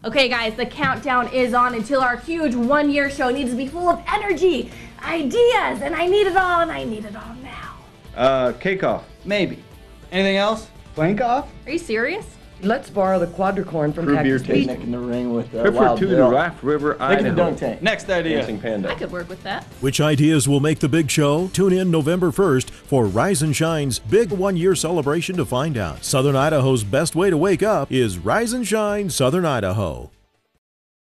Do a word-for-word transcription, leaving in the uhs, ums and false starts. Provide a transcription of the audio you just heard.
Okay guys, the countdown is on until our huge one-year show needs to be full of energy, ideas, and I need it all, and I need it all now. Uh, cake off. Maybe. Anything else? Plank off? Are you serious? Let's borrow the quadricorn from Prove your Cactus Picnic. technique in the ring with uh, River Wild to the Bill. Raft River, Make it the Idaho. dunk tank. Next idea. Dancing Panda. I could work with that. Which ideas will make the big show? Tune in November first for Rise and Shine's big one-year celebration to find out. Southern Idaho's best way to wake up is Rise and Shine Southern Idaho.